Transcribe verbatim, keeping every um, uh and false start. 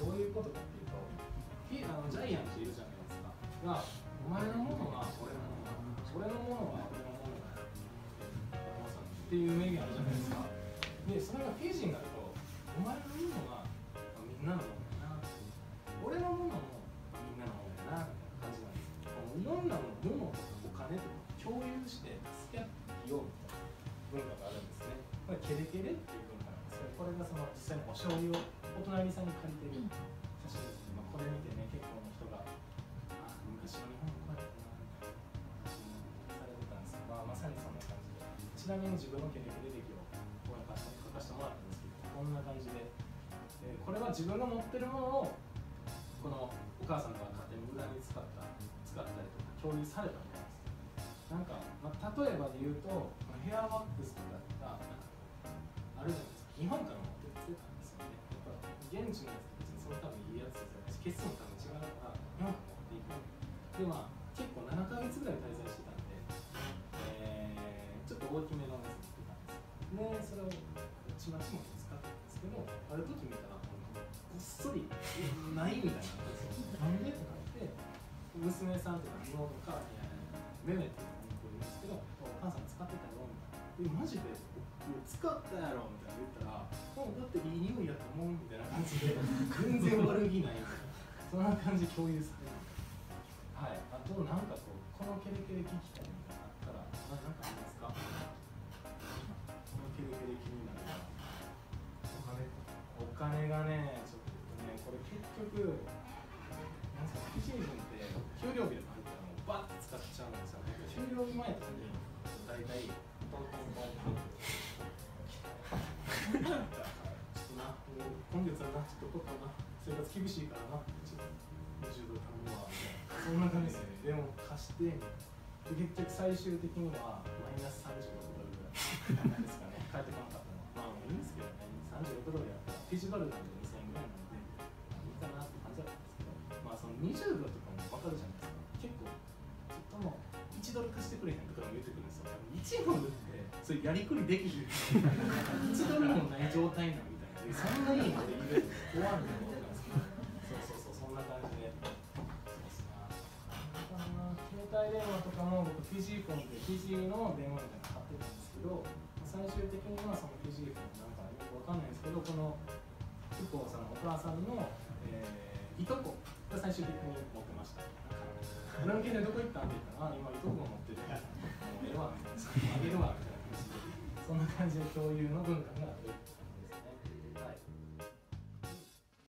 どういうことかっていうと、あのジャイアンツいるじゃないですかが、お前のものは俺のものだ、俺のものは俺のものだっていう名言あるじゃないですか。で、それがフィジーになると、お前のものはみんなのものだな、俺のものもみんなのものだなみたいな感じなんです。いろんなもの、お金とか共有して助け合ってよみたいな文化があるんですね。これケレケレっていう文化なんですけど、これがその実際にお醤油をお隣さんに借りてる写真ですね。まあ、これ見てね、結構の人が、あ、昔の日本こうやったなみたいな話されてたんですけど、まあ、まさにそんな感じで、ちなみに自分のケレケレ歴をこう書かせてもらったんですけど、こんな感じで、えー、これは自分が持ってるものをこのお母さんが勝手に無駄に使った使ったりとか共有されたものです。なんか、まあ、例えばで言うと、ヘアワックスとかがあるじゃないですか。日本から持ってきてたんですよね。やっぱ現地のやつって別にそのためにいいやつですよね。消すの多分違うから日本から持っていく。で、まあ結構ななかげつぐらい滞在してたんで、えー、ちょっと大きめのやつ持ってたんですよ。で、それをちまちまと使ったんですけど、ある時見たらこっそりないみたいなんですよ。なんでってなって娘さんとか妹かメメっていう子いるんですけど、お母さん使ってたよみたいな。え、マジで使ったやろみたいな言ったら、もうだっていい匂いやと思うみたいな感じで全然悪気ないみたいな、そんな感じで共有される。はい、あとなんかこう、このケレケレ聞きたいみたいなのあったら、あ、なんかありますか？このケレケレ気になるから。お金がね、ちょっとね、これ結局、なんすか、フィジー人って給料日とか入ったらもうバッて使っちゃうんですよね。給料日前とかに大体トントントントンちょっとな、今月はな、ちょっとこっとな、生活厳しいからな、ちょっとにじゅうドル頼むわみたいな、そんな感じですね。でも貸して、で結局最終的にはマイナスさんじゅうろくドルぐらいですかね、返ってこなかったのは。まあいいんですけどね、さんじゅうろくドルやったらフィジードルなんでにせんえんぐらいなんで、いいかなって感じだったんですけど、まあそのにじゅうドルとかも分かるじゃないですか。結構ちょっともういちドル貸してくれへんとかも言ってくるんですよ。いちドルってそれやりくりできるいちドルもない状態なみたいな、そんなにいいので言う終わるのなんですけど、そうそうそう、そんな感じで。携帯電話とかも僕フィジーフォンでフィジーの電話みたいなの買ってたんですけど、最終的にはそのフィジーフォンなんかよくわかんないんですけど、この福子さんのお母さんの、えー、いとこが最終的に持ってました。俺の携帯どこ行ったんって言ったら、あ、今いとこが持ってて、もうええわみたいな、あげるわみたいな感じで、そんな感じで共有の文化がある。